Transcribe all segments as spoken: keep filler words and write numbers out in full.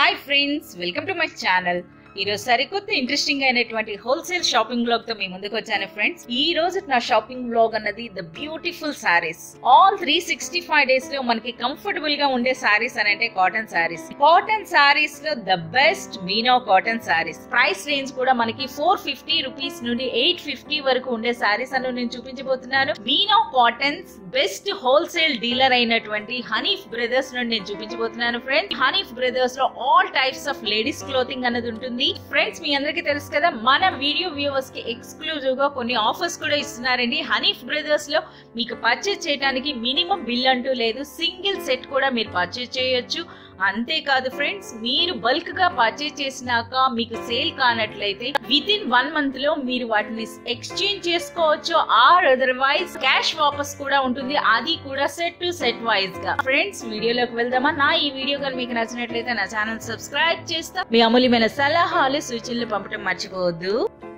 Hi friends, welcome to my channel. ఈ రోజు సరికొత్త ఇంట్రెస్టింగ్ అయినటువంటి హోల్సేల్ షాపింగ్ బ్లాగ్ తో మీ ముందుకు వచ్చాను ఫ్రెండ్స్. ఈ రోజు నా షాపింగ్ బ్లాగ్ అన్నది the beautiful sarees. All three sixty five days లో మనకి కంఫర్టబుల్ గా ఉండే సారీస్ అని అంటే కాటన్ సారీస్. కాటన్ సారీస్ లో the best Meena cotton sarees. Price range కూడా మనకి ఫోర్ ఫిఫ్టీ రూపీస్ నుండి ఎయిట్ ఫిఫ్టీ వరకు ఉండే సారీస్ అని నేను చూపించబోతున్నాను. Meena cottons best wholesale dealer అయినటువంటి హనీఫ్ బ్రదర్స్ నుండి నేను చూపించబోతున్నాను ఫ్రెండ్స్. హనీఫ్ బ్రదర్స్ లో all types of ladies clothing అనేది ఉంటుంది ఫ్రెండ్స్. మీ అందరికీ తెలుసు కదా, మన వీడియో వ్యూవర్స్ కి ఎక్స్క్లూజివ్ గా కొన్ని ఆఫర్స్ కూడా ఇస్తున్నారండి. హనీఫ్ బ్రదర్స్ లో మీకు పర్చేజ్ చేయడానికి మినిమం బిల్ అంటూ లేదు. సింగిల్ సెట్ కూడా మీరు పర్చేజ్ చేయొచ్చు. అంతేకాదు ఫ్రెండ్స్, మీరు బల్క్ గా పర్చేజ్ చేసినాక మీకు సేల్ కానట్లయితే విత్ ఇన్ వన్ మంత్ లో మీరు వాటిని ఎక్స్చేంజ్ చేసుకోవచ్చు. ఆర్ అదర్వైజ్ క్యాష్ వాపస్ కూడా ఉంటుంది, అది కూడా సెట్ టు సెట్ వైజ్ గా. ఫ్రెండ్స్, వీడియోలోకి వెళ్దామా? నా ఈ వీడియో కానీ మీకు నచ్చినట్లయితే నా ఛానల్ సబ్స్క్రైబ్ చేస్తా. మీ అమూల్యమైన సలహాలు సూచనలు పంపడం మర్చిపోవద్దు.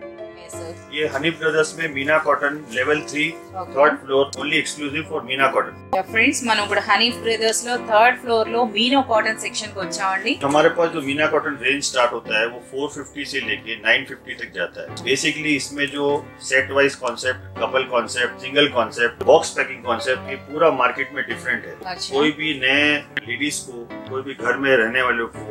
ये हनीफ ब्रदर्स में Meena cotton level three third floor only exclusive for Meena cotton. Friends, మనం ఇప్పుడు హనీఫ్ బ్రదర్స్ లో థర్డ్ ఫ్లోర్ లో మీనా కాటన్ సెక్షన్ కి వచ్చామండి. हमारे पास जो मीना कॉटन रेंज स्टार्ट होता है वो फोर फिफ्टी से लेके नाइन फिफ्टी तक जाता है. बेसिकली इसमें जो set wise concept, couple concept, single concept, box packing concept, ये पूरा मार्केट में डिफरेंट है. अच्छा. कोई भी नए लेडीज को, कोई भी घर में रहने वालों को,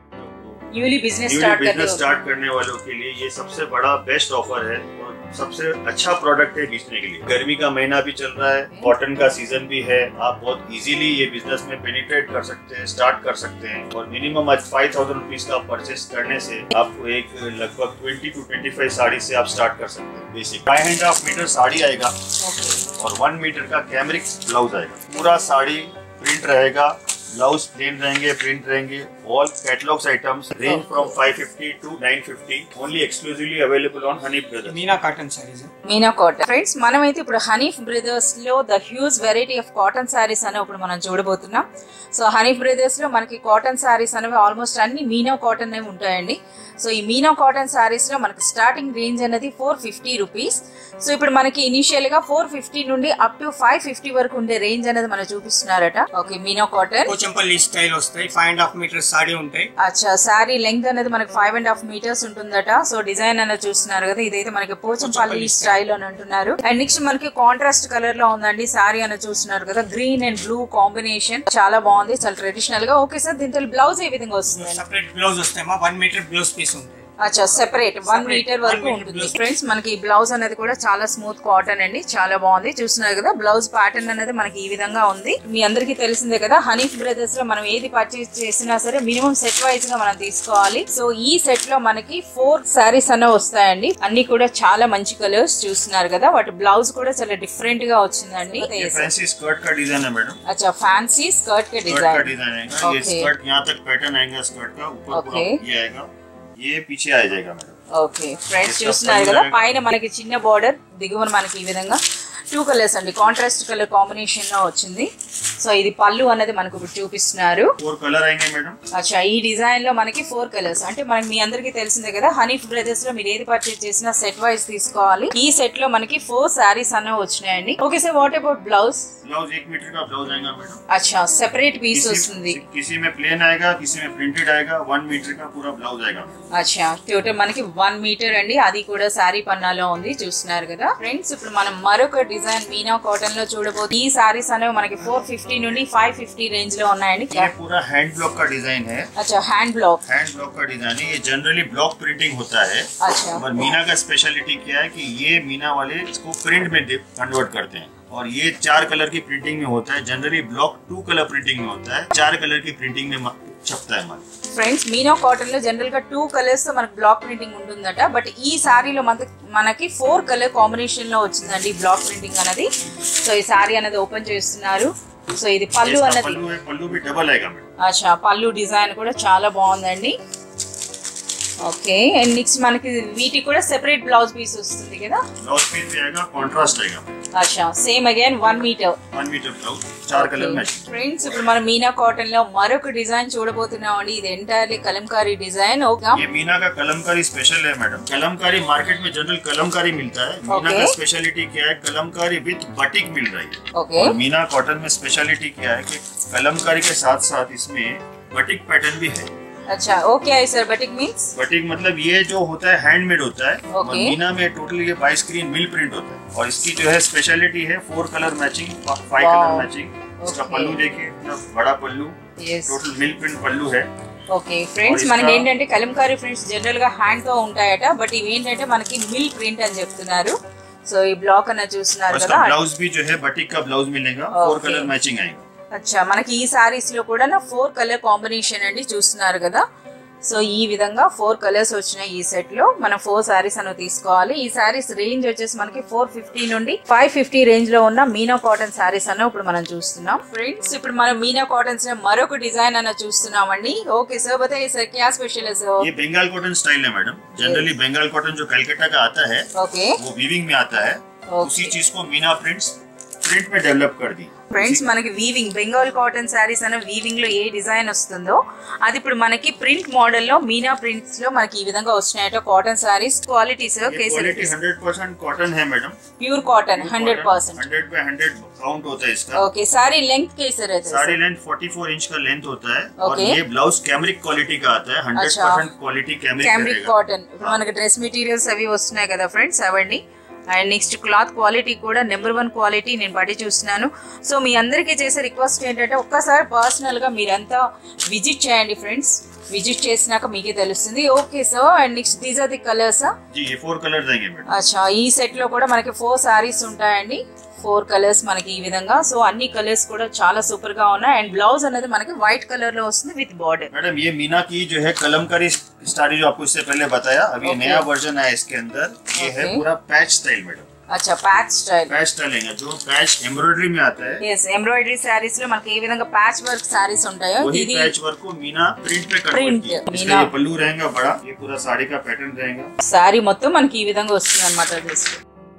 न्यूली बिजनेस स्टार्ट करने वालों के लिए ये सबसे बड़ा बेस्ट ऑफर है और सबसे अच्छा प्रोडक्ट है बेचने के लिए. गर्मी का महीना भी चल रहा है, कॉटन का सीजन भी है. आप बहुत इजीली ये बिजनेस में पेनिट्रेट कर सकते हैं, स्टार्ट कर सकते हैं. और मिनिमम आज फाइव थाउजेंड रुपीज का परचेस करने से आपको एक लगभग twenty two twenty five saree से आप स्टार्ट कर सकते हैं. Basic five and half metre saree आएगा और वन मीटर का कैमरिक ब्लाउज आएगा. पूरा साड़ी प्रिंट रहेगा, ब्लाउज प्लेन रहेंगे, प्रिंट रहेंगे. All catalogues items range from five fifty to nine fifty. Only exclusively available on Hanif brothers. Meena cotton sarees. Meena cotton friends, మనమైతే ఇప్పుడు హనీఫ్ బ్రదర్స్ లో the huge variety of cotton sarees అని ఇప్పుడు మనం చూడబోతున్నాం. సో హనీఫ్ బ్రదర్స్ లో మనకి కాటన్ సారీస్ అనేవి ఆల్మోస్ట్ అన్ని మీనా కాటన్ అనేవి ఉంటాయండి. సో ఈ మీనా కాటన్ సారీస్ లో మనకి స్టార్టింగ్ రేంజ్ అనేది ఫోర్ ఫిఫ్టీ రూపీస్. సో ఇప్పుడు మనకి ఇనిషియల్ గా ఫోర్ ఫిఫ్టీ నుండి అప్ టు ఫైవ్ ఫిఫ్టీ వరకు ఉండే రేంజ్ అనేది మనం చూపిస్తున్నారట. Okay, Meena cotton Pochampally style వస్తాయి. Five and half metres saree ఉంటాయి. అచ్చా, సారీ లెంగ్త్ అనేది మనకి ఫైవ్ అండ్ హాఫ్ మీటర్స్ ఉంటుందట. సో డిజైన్ అనేది చూస్తున్నారు కదా, ఇదైతే మనకి పోచంపల్లి స్టైల్ అని అంటున్నారు. అండ్ నెక్స్ట్ మనకి కాంట్రాస్ట్ కలర్ లో ఉందండి సారీ అనేది చూస్తున్నారు కదా, గ్రీన్ అండ్ బ్లూ కాంబినేషన్ చాలా బాగుంది, చాలా ట్రెడిషనల్ గా. ఓకే సార్, దీంట్లో బ్లౌజ్ ఏ విధంగా వస్తుంది? సెపరేట్ బ్లౌజ్ వస్తాయి, వన్ మీటర్ బ్లౌజ్ పీస్ ఉంది. అచ్చా, సెపరేట్ వన్ మీటర్ వరకు ఉంటుంది. ఫ్రెండ్స్, మనకి ఈ బ్లౌజ్ అనేది కూడా చాలా స్మూత్ కాటన్ అండి, చాలా బాగుంది. చూస్తున్నారు కదా, బ్లౌజ్ ప్యాటర్న్ అనేది మనకి ఈ విధంగా ఉంది. మీ అందరికి తెలిసిందే కదా, హనీఫ్ బ్రదర్స్ లో మనం ఏది పర్చేస్ చేసినా సరే మినిమం సెట్ వైజ్ గా మనం తీసుకోవాలి. సో ఈ సెట్ లో మనకి ఫోర్ సారీస్ అన్న వస్తాయండి. అన్ని కూడా చాలా మంచి కలర్స్ చూస్తున్నారు కదా, వాటి బ్లౌజ్ కూడా చాలా డిఫరెంట్ గా వచ్చిందండి. ఫ్యాన్సీ స్కర్ట్ కా డిజైన్ है मैडम. अच्छा, फैंसी स्कर्ट का डिजाइन है. ये स्कर्ट यहाँ तक पैटर्न आएगा स्कर्ट का, ऊपर पूरा ये आएगा, ये पीछे आ जाएगा मैडम. ఓకే ఫ్రెండ్స్, చూస్తున్నారు కదా, పైన మనకి చిన్న బార్డర్, దిగువన మనకి ఈ విధంగా టూ కలర్స్ అండి, కాంట్రాస్ట్ కలర్ కాంబినేషన్ లో వచ్చింది. సో ఇది పళ్ళు అనేది మనకు ఇప్పుడు చూపిస్తున్నారు. ఫోర్ కలర్ అయ్యింది మేడం. అచ్చా, ఈ డిజైన్ లో మనకి ఫోర్ కలర్స్. అంటే మనకి మీ అందరికి తెలిసిందే కదా, హనీఫ్ బ్రదర్స్ లో మీరు ఏది పర్చేస్ చేసినా సెట్ వైజ్ తీసుకోవాలి. ఈ సెట్ లో మనకి ఫోర్ సారీస్ అనేవి వచ్చినాయండి. Okay sir, what about blouse? Blouse एक मीटर का ब्लाउज आएगा मैडम. अच्छा, सेपरेट पीस వస్తుంది. किसी में प्लेन आएगा, किसी में प्रिंटेड आएगा. वन मीटर का पूरा ब्लाउज आएगा. अच्छा, టోటల్ మనకి వన్ మీటర్ అండి, అది కూడా సారీ పన్నాలో ఉంది. చూస్తున్నారు కదా ఫ్రెండ్స్, ఇప్పుడు మనం మరొక డిజైన్ మీనా కాటన్ లో చూడబోతు. ఈ సారీస్ అనేవి మనకి ఫోర్ ఫిఫ్టీ నుండి ఫైవ్ ఫిఫ్టీ रेंज లో ఉన్నాయండి. ये पूरा हैंड ब्लॉक का डिजाइन है. अच्छा, हैंड ब्लॉक हैंड ब्लॉक का डिजाइन है. ये जनरली ब्लॉक प्रिंटिंग होता है. अच्छा, और मीना का स्पेशलिटी क्या है कि ये मीना वाले इसको प्रिंट में कन्वर्ट करते हैं. और ये चार कलर की प्रिंटिंग में होता है. Generally block two colour printing में होता है, चार कलर की प्रिंटिंग में छपता है हमारे. ఫ్రెండ్స్, మీనా కాటన్ లో జనరల్ గా టూ కలర్స్ తో మనకి బ్లాక్ ప్రింటింగ్ ఉంటుందట. బట్ ఈ సారీలో మనకి ఫోర్ కలర్ కాంబినేషన్ లో వచ్చిందండి బ్లాక్ ప్రింటింగ్ అనేది. సో ఈ సారీ అనేది ఓపెన్ చేస్తున్నారు. సో ఇది పళ్ళు అన్నది. పళ్ళు भी डबल आएगा मैडम. అచ్చా, పళ్ళు డిజైన్ కూడా చాలా బాగుందండి. ఓకే, అండ్ నెక్స్ట్ మనకి వీటికి కూడా సెపరేట్ బ్లౌజ్ పీస్ వస్తుంది కదా. బ్లౌజ్ పీస్ आएगा, కాంట్రాస్ట్ आएगा. అచ్చా, same again one metre one metre blouse, చార్ కలర్ మ్యాచ్. ఫ్రెండ్స్, ఇప్పుడు మనం మీనా కాటన్ లో మరొక డిజైన్ చూడబోతున్నాం అండి. ఇది ఎంటైర్లీ కలంకారీ డిజైన్. ये मीना का कलमकारी स्पेशल है मैडम. कलमकारी मार्केट में जनरल कलमकारी मिलता है. मीना का स्पेशलिटी क्या है, कलमकारी विद बटिक मिल रही है. okay. और मीना कॉटन में स्पेशलिटी क्या है कि कलमकारी के साथ साथ इसमें बटिक पैटर्न भी है. अच्छा ओके है सर बटिक मीन्स बटिक मतलब ये जो होता है हैंडमेड होता है okay. और मीना में टोटली ये बाई स्क्रीन मिल प्रिंट होता है और इसकी जो है स्पेशलिटी है four colour matching five colour matching इसका okay. पल्लू देखिए इतना बड़ा pallu yes. Total mill print pallu है ఓకే ఫ్రెండ్స్ మనకి ఏంటంటే కలంకారీ ఫ్రెండ్స్ జనరల్ గా హ్యాండ్ తో ఉంటాయట బట్ ఇవి ఏంటంటే మనకి మిల్ ప్రింట్ అని చెప్తున్నారు సో ఈ బ్లాక్ అన్న చూస్తున్నారు కదా ब्लाउज भी जो है बटिक का ब्लाउज मिलेगा फोर कलर मैचिंग आएगा अच्छा మనకి ఈ సారీస్ లో కూడా నా ఫోర్ కలర్ కాంబినేషన్ అండి చూస్తున్నారు కదా సో ఈ విధంగా ఫోర్ కలర్స్ వచ్చినాయి ఈ సెట్ లో మనం ఫోర్ సారీస్ అను తీసుకోవాలి ఈ సారీస్ రేంజ్ వచ్చేసి మనకి ఫోర్ ఫిఫ్టీ నుండి ఫైవ్ ఫిఫ్టీ రేంజ్ లో ఉన్న మీనా కాటన్ సారీస్ అన్న ఇప్పుడు మనం చూస్తున్నాం ఫ్రెండ్స్ ఇప్పుడు మనం మీనా కాటన్స్ లో మరొక డిజైన్ అన్న చూస్తున్నాం అండి ఓకే सर बताइए सर क्या स्पेशल है सर ये बंगाल कॉटन स्टाइल है मैडम जनरली बंगाल कॉटन जो कलकत्ता का आता है ओके वो वीविंग में आता है उसी चीज को मीना प्रिंट्स प्रिंट में डेवलप कर दी ఫ్రెండ్స్ మనకి వీవింగ్ బెంగాల్ కాటన్ సారీస్ అన్న వీవింగ్ లో ఏ డిజైన్ వస్తుందో అది ఇప్పుడు మనకి ప్రింట్ మోడల్ లో మీనా ప్రింట్స్ లో మనకి ఈ విధంగా వస్తున్నాయట కాటన్ సారీస్ క్వాలిటీ सर कैसे क्वालिटी हंड्रेड परसेंट कॉटन है madam pure cotton hundred percent hundred पे हंड्रेड काउंट होता है इसका ओके सारी लेंथ कैसे रहता है saree length forty four inch का लेंथ होता है और okay. ये ब्लाउज कैमरिक क्वालिटी का आता है hundred percent quality cambric cotton ఇప్పుడు మనకి డ్రెస్ మెటీరియల్స్ అవి వస్తున్నాయి కదా ఫ్రెండ్స్ అవండి అండ్ నెక్స్ట్ క్లాత్ క్వాలిటీ కూడా నెంబర్ వన్ క్వాలిటీ నేను బట్టి చూస్తున్నాను సో మీ అందరికీ చేసే రిక్వెస్ట్ ఏంటంటే ఒక్కసారి పర్సనల్ గా మీరంతా విజిట్ చేయండి ఫ్రెండ్స్ విజిట్ చేసినాక మీకే తెలుస్తుంది okay sir and next these are the colours four colours అచ్చా ఈ సెట్ లో కూడా మనకి ఫోర్ సారీస్ ఉంటాయండి ఫోర్ కలర్స్ మనకి ఈ విధంగా సో అన్ని కలర్స్ కూడా చాలా సూపర్ గా ఉన్నాయి అండ్ బ్లౌజ్ అనేది మనకి వైట్ कलर లో వస్తుంది విత్ बॉर्डर मैडम ये मीना की जो है कलमकारी स्टाइल जो आपको इससे पहले बताया अभी okay. नया वर्जन है इसके अंदर ये okay. है पूरा पैच स्टाइल मैडम अच्छा पैच स्टाइल पैच स्टाइल है जो पैच एम्ब्रॉयडरी में आता है यस एम्ब्रॉयडरी सारीस లో మనకి ఏ విధంగా पैच वर्क सारीस ఉంటాయో ఇది पैच वर्क को मीना प्रिंट पे कन्वर्ट किया इसका ये पल्लू रहेगा बड़ा ये पूरा साड़ी का पैटर्न रहेगा साड़ी మొత్తం మనకి ఈ విధంగా వస్తుంది అన్నమాట జస్ట్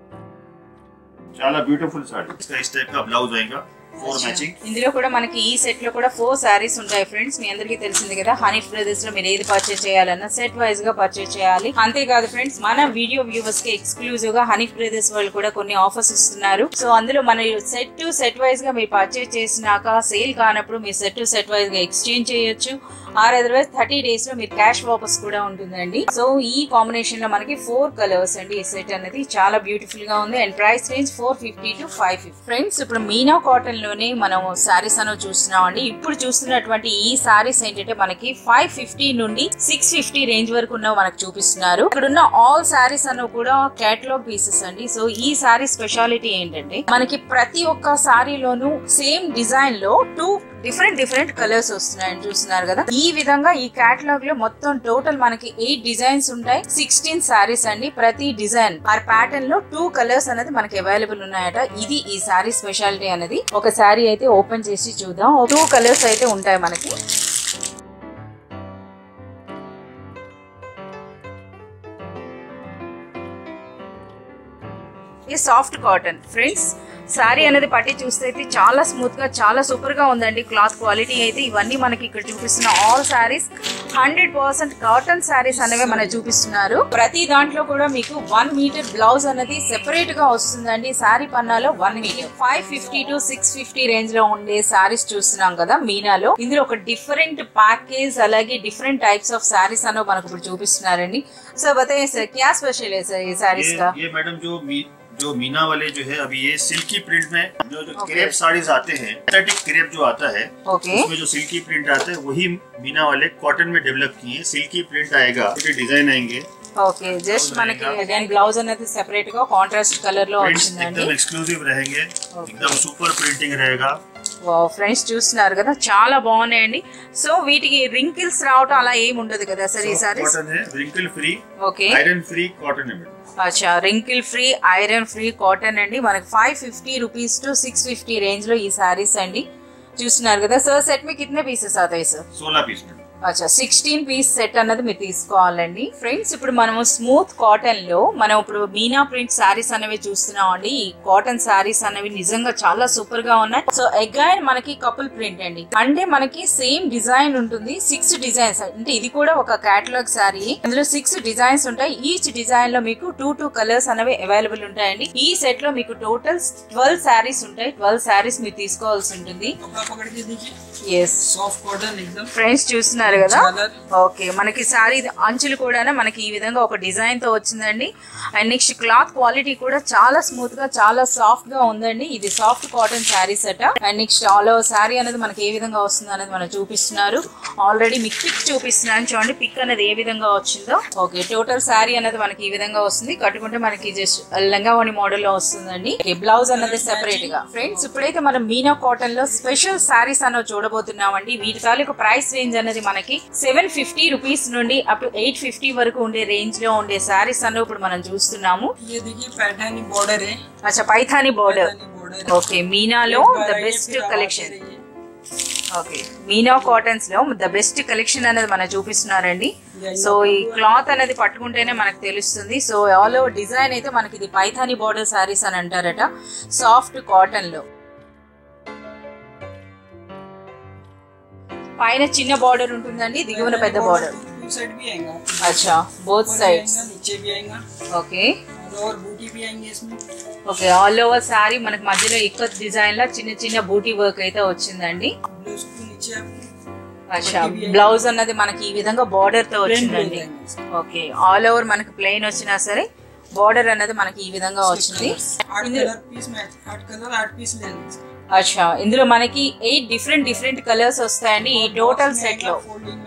చాలా బ్యూటిఫుల్ సారీ इसका इस टाइप का ब्लाउज आएगा ఫోర్ మ్యాచింగ్ ఇందులో కూడా మనకి ఈ సెట్ లో కూడా ఫోర్ సారీస్ ఉంటాయి ఫ్రెండ్స్ మీ అందరికీ తెలిసింది కదా హనీఫ్ బ్రదర్స్ లో మీరు ఏది పర్చేస్ చేయాలన్నా సెట్ వైజ్ గా పర్చేస్ చేయాలి అంతేకాదు ఫ్రెండ్స్ మన వీడియో వ్యూవర్స్ కి ఎక్స్క్లూజివ్ గా హనీఫ్ బ్రదర్స్ వాళ్ళు కూడా కొన్ని ఆఫర్స్ ఇస్తున్నారు సో అందులో మన సెట్ టు సెట్ వైజ్ గా మీరు పర్చేస్ చేసినాక సేల్ కానప్పుడు మీరు సెట్ టు సెట్ వైజ్ గా ఎక్స్చేంజ్ చేయొచ్చు ఆర్ అదర్వైజ్ థర్టీ డేస్ లో మీరు క్యాష్ వాపస్ కూడా ఉంటుందండి సో ఈ కాంబినేషన్ లో మనకి ఫోర్ కలర్స్ అండి ఈ సెట్ అనేది చాలా బ్యూటిఫుల్ గా ఉంది and price range four fifty to five fifty friends ఇప్పుడు మీనా కాటన్ లోనే మనం సారీస్ అని చూస్తున్నాం అండి ఇప్పుడు చూస్తున్నటువంటి ఈ సారీస్ ఏంటంటే మనకి ఫైవ్ ఫిఫ్టీ నుండి సిక్స్ ఫిఫ్టీ రేంజ్ వరకు ఉన్న మనకు చూపిస్తున్నారు ఇక్కడ ఉన్న ఆల్ సారీస్ అన్న కూడా కేటలాగ్ పీసెస్ అండి సో ఈ సారీ స్పెషాలిటీ ఏంటంటే మనకి ప్రతి ఒక్క సారీలోనూ సేమ్ డిజైన్ లో టూ డిఫరెంట్ డిఫరెంట్ కలర్స్ వస్తున్నాయని చూస్తున్నారు కదా ఈ విధంగా ఈ కేటలాగ్ లో మొత్తం టోటల్ మనకి ఎయిట్ డిజైన్స్ ఉంటాయి సిక్స్టీన్ సారీస్ అండి ప్రతి డిజైన్ ఆర్ ప్యాటర్న్ లో టూ కలర్స్ అనేది మనకి అవైలబుల్ ఉన్నాయట ఇది ఈ సారీ స్పెషాలిటీ అనేది ఒక సారీ అయితే ఓపెన్ చేసి చూద్దాం టూ కలర్స్ అయితే ఉంటాయి మనకి ఇది సాఫ్ట్ కాటన్ ఫ్రెండ్స్ సారీ అనేది పట్టి చూస్తే అయితే చాలా స్మూత్ గా చాలా సూపర్ గా ఉందండి క్లాత్ క్వాలిటీ అయితే ఇవన్నీ మనకి ఇక్కడ చూపిస్తున్న all sarees hundred percent cotton sarees అనేవి మనకి చూపిస్తున్నారు ప్రతి దాంట్లో కూడా మీకు వన్ మీటర్ బ్లౌజ్ అనేది సెపరేట్ గా వస్తుందండి సారీ పన్నాలో one metre five fifty to six fifty range లో ఉండే సారీస్ చూస్తున్నాం కదా మీనాలో ఇందులో ఒక డిఫరెంట్ ప్యాకేజ్ అలాగే డిఫరెంట్ టైప్స్ ఆఫ్ సారీస్ అనేవి మనకు ఇప్పుడు చూపిస్తున్నారండి సో बताइए सर क्या स्पेशल है सर ये सारीज का ये मैडम जो जो मीना वाले जो है अभी ये सिल्की प्रिंट में जो जो okay. क्रेप साड़ीज आते हैं सिंथेटिक क्रेप जो आता है okay. उसमें जो सिल्की प्रिंट आता है वही मीना वाले कॉटन में डेवलप किए सिल्की प्रिंट आएगा डिजाइन आएंगे ఓకే జస్ట్ మనకి అగైన్ బ్లౌజ్ అనేది సెపరేట్ గా కాంట్రాస్ట్ కలర్ లో వచ్చిందండి एकदम एक्सक्लूसिव रहेंगे एकदम सुपर प्रिंटिंग रहेगा వావ్ ఫ్రెండ్స్ చూస్తున్నారు కదా చాలా బాగున్నాయండి సో వీటికి రింకిల్స్ రావటం అలా ఏమి ఉండదు కదా సార్ ఈ సారీస్ కాటన్ है wrinkle free okay iron free cotton है अच्छा wrinkle free iron free cotton అండి మనకి five fifty rupees to six fifty range లో ఈ సారీస్ అండి చూస్తున్నారు కదా సార్ సెట్ में कितने पीसेस आते हैं सर सोलह पीस అచ్చా సిక్స్టీన్ పీస్ సెట్ అన్నది మీరు తీసుకోవాలండి ఫ్రెండ్స్ ఇప్పుడు మనము స్మూత్ కాటన్ లో మనం ఇప్పుడు మీనా ప్రింట్ సారీస్ అనేవి చూస్తున్నాం అండి ఈ కాటన్ సారీస్ అనేవి నిజంగా చాలా సూపర్ గా ఉన్నాయి సో అగైన్ మనకి కపుల్ ప్రింట్ అండి అంటే మనకి సేమ్ డిజైన్ ఉంటుంది సిక్స్ డిజైన్స్ అంటే ఇది కూడా ఒక కేటలాగ్ సారీ అందులో సిక్స్ డిజైన్స్ ఉంటాయి ఈచ్ డిజైన్ లో మీకు టూ టూ కలర్స్ అనేవి అవైలబుల్ ఉంటాయండి ఈ సెట్ లో మీకు టోటల్ ట్వెల్వ్ సారీస్ ఉంటాయి ట్వెల్వ్ సారీస్ మీరు తీసుకోవాల్సి ఉంటుంది సాఫ్ట్ కాటన్ ఫ్రెండ్స్ చూస్తున్నారు చూస్తున్నారు కదా. ఓకే, మనకి సారీ అంచులు కూడా మనకి ఈ విధంగా ఒక డిజైన్ తో వచ్చిందండి. అండ్ నెక్స్ట్ క్లాత్ క్వాలిటీ కూడా చాలా స్మూత్ గా చాలా సాఫ్ట్ గా ఉందండి. ఇది సాఫ్ట్ కాటన్ శారీస్ అట. And next all over saree అనేది మనకి ఏ విధంగా వస్తుంది అనేది మనం చూపిస్తున్నారు. ఆల్రెడీ మీకు పిక్ చూపిస్తున్నాను చూడండి, పిక్ అనేది ఏ విధంగా వచ్చిందో. ఓకే, టోటల్ శారీ అనేది మనకి ఈ విధంగా వస్తుంది. కట్టుకుంటే మనకి జస్ట్ లంగావణి మోడల్ లో వస్తుందండి. బ్లౌజ్ అనేది సెపరేట్ గా. ఫ్రెండ్స్, ఇప్పుడైతే మనం మీనా కాటన్ లో స్పెషల్ శారీస్ అనేది చూడబోతున్నామండి. వీటి తాలూకు ప్రైస్ రేంజ్ అనేది మనకి సెవెన్ ఫిఫ్టీ రూపీస్ నుండి అప్ టు ఎయిట్ ఫిఫ్టీ వరకు ఉండే రేంజ్ లో ఉండే శారీస్ అన్న ఇప్పుడు మనం చూస్తున్నాము. అచ్చా, పైథానీ బోర్డర్. ఓకే, మీనాలో the best collection. Okay, Meena cottons లో ద బెస్ట్ కలెక్షన్ అనేది మనం చూపిస్తున్నారండి. సో ఈ క్లాత్ అనేది పట్టుకుంటేనే మనకు తెలుస్తుంది. సో ఆల్ ఓవర్ డిజైన్ అయితే మనకి ఇది పైథానీ బోర్డర్ శారీస్ అని అంటారట, సాఫ్ట్ కాటన్ లో. పైన చిన్న బార్డర్ ఉంటుందండి, దిగువన పెద్ద బార్డర్. అచ్చా, both sides. Okay okay, all over saree మనకి మధ్యలో ఇక్కత్ డిజైన్ లా చిన్న చిన్న బూటీ వర్క్ అయితే వచ్చిందండి. అచ్చా, బ్లౌజ్ అన్నది మనకి ఈ విధంగా బార్డర్ తో వచ్చిందండి. ఓకే, ఆల్ ఓవర్ మనకి ప్లెయిన్ వచ్చినా సరే బార్డర్ అన్నది మనకి ఈ విధంగా వచ్చింది. అచ్చా, ఇందులో మనకి ఎయిట్ డిఫరెంట్ డిఫరెంట్ కలర్స్ వస్తాయండి ఈ టోటల్ సెట్ లో.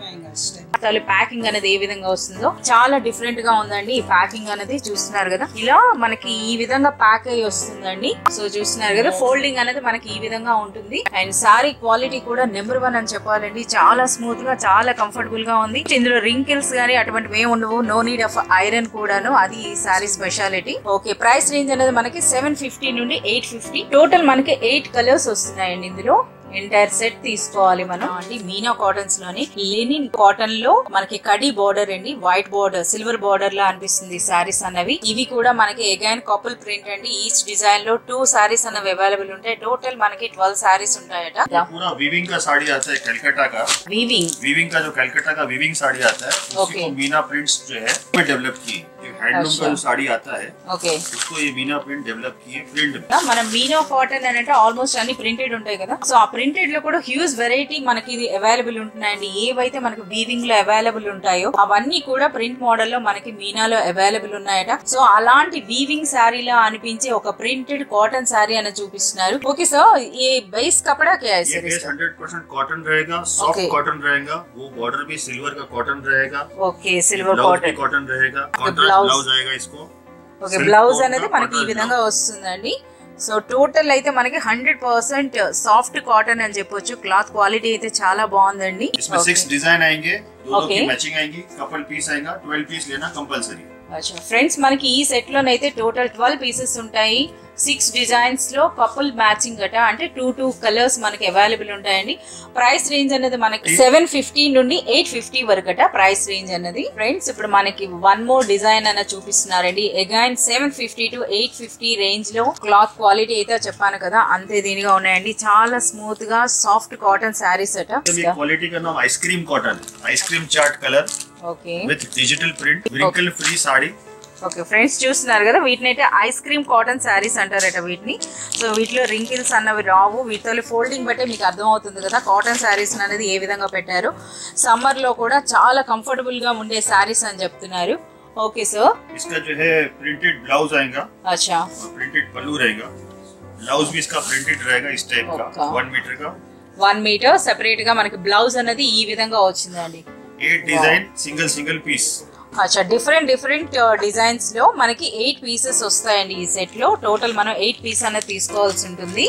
ప్యాకింగ్ అనేది ఏ విధంగా వస్తుందో చాలా డిఫరెంట్ గా ఉందండి. ఈ ప్యాకింగ్ అనేది చూస్తున్నారు కదా, ఇలా మనకి ఈ విధంగా ప్యాక్ అయ్యి వస్తుందండి. సో చూస్తున్నారు కదా, ఫోల్డింగ్ అనేది మనకి ఈ విధంగా ఉంటుంది. అండ్ సారీ క్వాలిటీ కూడా నెంబర్ వన్ అని చెప్పాలండి. చాలా స్మూత్ గా, చాలా కంఫర్టబుల్ గా ఉంది. ఇందులో రింకిల్స్ గానీ అటువంటివి ఏమి ఉండవు, నో నీడ్ ఆఫ్ ఐరన్ కూడాను. అది ఈ saree speciality. Okay, price range అనేది మనకి సెవెన్ ఫిఫ్టీ నుండి ఎయిట్ ఫిఫ్టీ టోటల్ మనకి ఎయిట్ కలర్స్ వస్తున్నాయండి. ఇందులో ఎంటైర్ సెట్ తీసుకోవాలి మనం. అంటే మీనా కాటన్స్ లోని లెనిన్ కాటన్ లో మనకి కడి బోర్డర్ అండి, వైట్ బోర్డర్, సిల్వర్ బోర్డర్ లా అనిపిస్తుంది సారీస్ అన్నవి. ఇవి కూడా మనకి అగైన్ కపుల్ ప్రింట్ అండి. ఈచ్ డిజైన్ లో టూ సారీస్ అన్నవి అవైలబుల్ ఉంటాయి. టోటల్ మనకి ట్వెల్వ్ సారీస్ ఉంటాయట. पूरा वीविंग का साड़ी आता है कलकत्ता का. वीविंग वीविंग का जो कलकत्ता का वीविंग साड़ी आता है, उसको मीना प्रिंट्स जो है वो डेवलप की. हैंडलूम का जो साड़ी आता है, ओके, उसको ये मीना प्रिंट डेवलप की है. प्रिंट మనం మీనా కాటన్ అంటే ఆల్మోస్ట్ అన్ని ప్రింటెడ్ ఉంటాయి కదా. సో ఆ ప్రింటెడ్ లో కూడా హ్యూజ్ వెరైటీ మనకి ఇది అవైలబుల్ ఉంటున్నాయండి. ఏవైతే మనకి వీవింగ్ లో అవైలబుల్ ఉంటాయో అవన్నీ కూడా ప్రింట్ మోడల్ లో మనకి మీనాలో అవైలబుల్ ఉన్నాయట. సో అలాంటి వీవింగ్ సారీలా అనిపించే ఒక ప్రింటెడ్ కాటన్ సారీ అని చూపిస్తున్నారు. ఓకే సార్, ये बेस कपड़ा क्या है सर? ये बेस हंड्रेड परसेंट कॉटन रहेगा, सॉफ्ट कॉटन रहेगा. वो बॉर्डर भी सिल्वर का कॉटन रहेगा. ओके, सिल्वर कॉटन कॉटन रहेगा. ब्लाउज आएगा इसको. ఓకే, బ్లౌజ్ అనేది మనకి ఈ విధంగా వస్తుందండి. సో టోటల్ అయితే మనకి హండ్రెడ్ పర్సెంట్ సాఫ్ట్ కాటన్ అని చెప్పొచ్చు. క్లాత్ క్వాలిటీ అయితే చాలా బాగుందండి. సిక్స్ డిజైన్ आएंगे, दोनों की मैचिंग आएगी. कपल पीस आएगा, ट्वेल्व पीस लेना कंपलसरी. अच्छा फ्रेंड्स, మనకి ఈ సెట్ లోనైతే టోటల్ ట్వెల్వ్ పీసెస్ ఉంటాయి. సిక్స్ డిజైన్స్ లో కపుల్ మ్యాచింగ్ అట, అంటే టూ టూ కలర్స్ మనకి అవైలబుల్ ఉంటాయండి. ప్రైస్ రేంజ్ అనేది మనకి సెవెన్ ఫిఫ్టీ నుండి ఎయిట్ ఫిఫ్టీ వరకు అట ప్రైస్ రేంజ్ అన్నది. ఫ్రెండ్స్, ఇప్పుడు మనకి వన్ మోర్ డిజైన్ అన్న చూపిస్తున్నారండి. Again seven fifty to eight fifty range లో క్లాత్ క్వాలిటీ అయితే చెప్పాను కదా, అంతే దీనిగా ఉన్నాయండి. చాలా స్మూత్ గా సాఫ్ట్ కాటన్ శారీస్ అట. క్వాలిటీ का नाम ice cream cotton, ice cream chart colour, okay, with digital print, wrinkle free sari. Okay friends, చూస్తున్నారు కదా, వీటిని అయితే ఐస్ క్రీమ్ కాటన్ శారీస్ అంటారట వీటిని. సో వీటిలో రింకిల్స్ అన్నవి రావు. వీటితో ఫోల్డింగ్ బట్టే మీకు అర్థం అవుతుంది కదా కాటన్ శారీస్ అనేది ఏ విధంగా పెట్టారు. సమ్మర్ లో కూడా చాలా కంఫర్టబుల్ గా ఉండే శారీస్ అని చెప్తున్నారు. ఓకే సార్, इसका जो है प्रिंटेड ब्लाउज आएगा. अच्छा, प्रिंटेड पल्लू रहेगा. ब्लाउज भी इसका प्रिंटेड रहेगा इस टाइप का, वन मीटर का. వన్ మీటర్ సెపరేట్ గా మనకి బ్లౌజ్ అనేది ఈ విధంగా వచ్చిందండి. Eight design, single single piece. అచ్చా, డిఫరెంట్ డిఫరెంట్ డిజైన్స్ లో మనకి ఎయిట్ పీసెస్ వస్తాయండి ఈ సెట్ లో. టోటల్ మనం ఎయిట్ పీస్ అనేది తీసుకోవాల్సి ఉంటుంది.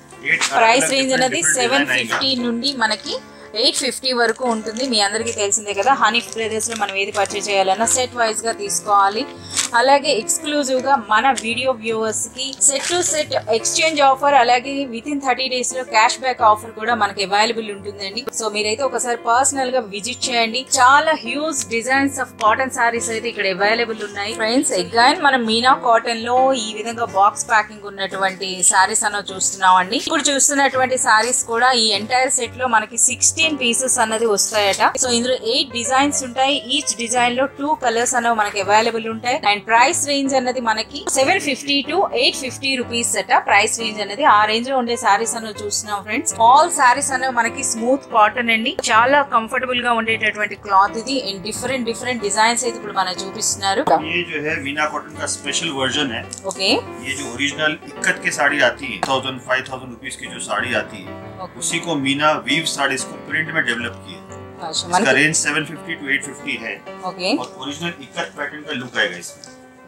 ప్రైస్ రేంజ్ అనేది సెవెన్ ఫిఫ్టీ నుండి మనకి ఎయిట్ ఫిఫ్టీ వరకు ఉంటుంది. మీ అందరికీ తెలిసిందే కదా, హనీఫ్ బ్రదర్స్ లో మనం ఏది పర్చేజ్ చేయాలన్నా సెట్ వైజ్ గా తీసుకోవాలి. అలాగే ఎక్స్క్లూజివ్ గా మన వీడియో వ్యూవర్స్ కి set to set exchange offer, అలాగే విత్ ఇన్ థర్టీ డేస్ లో క్యాష్ బ్యాక్ ఆఫర్ కూడా మనకి అవైలబుల్ ఉంటుందండి. సో మీరైతే ఒకసారి పర్సనల్ గా విజిట్ చేయండి. చాలా huge designs of cotton saris అయితే ఇక్కడ అవైలబుల్ ఉన్నాయి. ఫ్రెండ్స్, అగైన్ మనం మీనా కాటన్ లో ఈ విధంగా బాక్స్ ప్యాకింగ్ ఉన్నటువంటి సారీస్ అన్న చూస్తున్నాం అండి. ఇప్పుడు చూస్తున్నటువంటి సారీస్ కూడా ఈ ఎంటైర్ సెట్ లో మనకి సిక్స్టీన్ పీసెస్ అన్నది వస్తాయట. సో ఇందులో ఎయిట్ డిజైన్స్ ఉంటాయి. ఈచ్ డిజైన్ లో టూ కలర్స్ అనేవి మనకి అవైలబుల్ ఉంటాయి. అండ్ ప్రైస్ రేంజ్ అన్నది మనకి seven fifty to eight fifty rupees అట ప్రైస్ రేంజ్ అనేది. ఆ రేంజ్ లో ఉండే సారీస్ అన్న చూస్తున్నాం ఫ్రెండ్స్. ఆల్ సారీస్ అనేవి మనకి స్మూత్ కాటన్ అండి, చాలా కంఫర్టబుల్ గా ఉండేటటువంటి క్లాత్ ఇది. అండ్ డిఫరెంట్ డిఫరెంట్ డిజైన్స్ అయితే ఇప్పుడు మనకు చూపిస్తున్నారు. ये जो है मीना कॉटन का स्पेशल वर्जन है. ओके, ये जो ओरिजिनल इक्कत के साड़ी आती है थाउजेंड फाइव थाउजेंड रुपीज की जो साड़ी आती है okay. उसी को मीना वीव साड़ीज को प्रिंट में डेवलप किया है. इसका range seven fifty to eight fifty है. ओके, और ओरिजिनल इक्कत पैटर्न का लुक आएगा इसमें.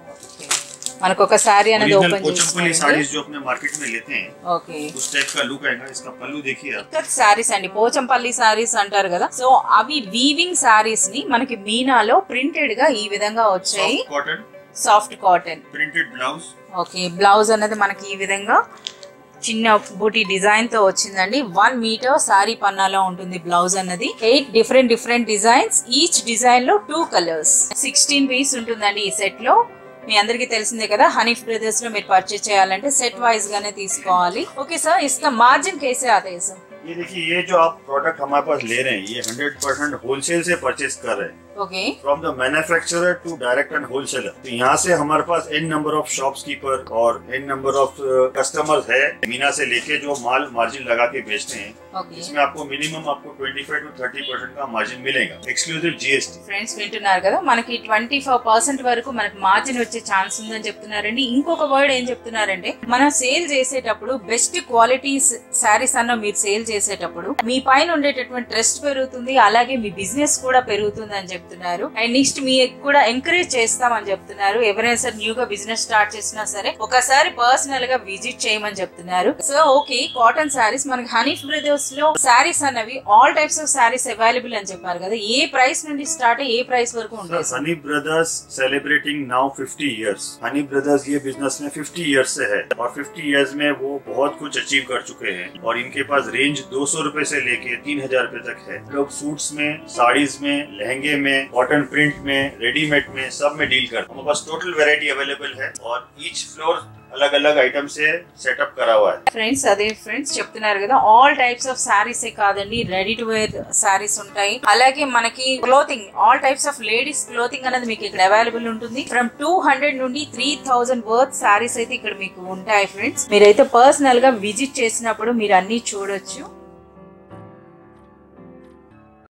మనకు ఒక సారీ అనేది ఓపెన్ पोचंपली साड़ीज जो अपने मार्केट में लेते हैं ఓకే उस टाइप का लुक आएगा. इसका पल्लू देखिए आप. ఇక్కత్ సారీస్ అండి, పోచంపల్లి సారీస్ అంటారు కదా. సో అవి వీవింగ్ సారీస్ ని మనకి మీనాలో ప్రింటెడ్ గా ఈ విధంగా వచ్చాయి. Cotton soft cotton printed blouse. Okay, blouse అనేది మనకి ఈ విధంగా చిన్న బూటీ డిజైన్ తో వచ్చిందండి. వన్ మీటర్ సారీ పన్నాలో ఉంటుంది బ్లౌజ్ అన్నది. Eight different different designs, each design లో టూ కలర్స్. సిక్స్టీన్ పీస్ ఉంటుందండి ఈ సెట్ లో. మీ అందరికి తెలిసిందే కదా, హనీఫ్ బ్రదర్స్ లో మీరు పర్చేస్ చేయాలంటే సెట్ వైజ్ గానే తీసుకోవాలి. ఓకే సార్, इसका मार्जिन कैसे आता है सर? ये देखिए, ये जो आप प्रोडक्ट हमारे पास ले रहे हैं ये हंड्रेड परसेंट होलसेल से परचेज कर रहे हैं. Okay, from the manufacturer to direct and wholesaler. तो यहाँ से हमारे पास एन नंबर ऑफ शॉपकीपर और एन नंबर ऑफ कस्टमर्स है मीना से लेके जो माल मार्जिन लगा के बेचते हैं. okay. इसमें आपको मिनिमम आपको twenty five to thirty percent का मार्जिन मिलेगा एक्सक्लूसिव जीएसटी. ఫ్రెండ్స్ వింటున్నారు కదా, మనకి ట్వంటీ ఫైవ్ పర్సెంట్ వరకు మనకి మార్జిన్ వచ్చే ఛాన్స్ ఉందని చెప్తున్నారండి. ఇంకొక వర్డ్ ఏం చెప్తున్నారంటే, మనం సేల్ చేసేటప్పుడు బెస్ట్ క్వాలిటీ సారీస్ అన్న మీరు సేల్ చేసేటప్పుడు మీ పైన ఉండేటటువంటి ట్రస్ట్ పెరుగుతుంది, అలాగే మీ బిజినెస్ కూడా పెరుగుతుంది అని చెప్తున్నారు. అండ్ నెక్స్ట్ మీ కూడా ఎంకరేజ్ చేస్తామని చెప్తున్నారు. ఎవరైనా సరే న్యూగా బిజినెస్ స్టార్ట్ చేసినా సరే ఒకసారి పర్సనల్ గా విజిట్ చేయమని చెప్తున్నారు. సో ఓకే, కాటన్ సారీస్ మనకి హనీఫ్ బ్రదర్స్ లో సారీస్ అన్నవి all types of saris available అని చెప్పారు కదా. ఏ ప్రైస్ నుండి స్టార్ట్ ఏ ప్రైస్ వరకు ఉంటుంది? Hanif brothers celebrating now fifty years. Hanif brothers ये बिजनेस में फिफ्टी इयर्स से है और फिफ्टी इयर्स में वो बहुत कुछ अचीव कर चुके हैं. और इनके पास रेंज दो सौ रूपए से लेके तीन हजार रूपए तक है. लोग सूट्स में, साड़ीज में, लहंगे में, कॉटन प्रिंट में, रेडीमेड में, सब में डील करते हैं. हमारे पास टोटल वैरायटी अवेलेबल है और ईच फ्लोर अलग अलग आइटम से सेटअप करा हुआ है. ఫ్రెండ్స్ అదే ఫ్రెండ్స్ చెప్తున్నారు కదా, ఆల్ టైప్స్ ఆఫ్ సారీస్ ఏ కాదండి, రెడీ టు వేర్ సారీస్ ఉంటాయి. అలాగే మనకి clothing, all types of ladies clothing అనేది మీకు ఇక్కడ అవైలబుల్ ఉంటుంది. ఫ్రమ్ టూ హండ్రెడ్ నుండి త్రీ థౌసండ్ వర్త్ సారీస్ అయితే ఇక్కడ మీకు ఉంటాయి ఫ్రెండ్స్. మీరైతే పర్సనల్ గా విజిట్ చేసినప్పుడు మీరు అన్ని చూడొచ్చు.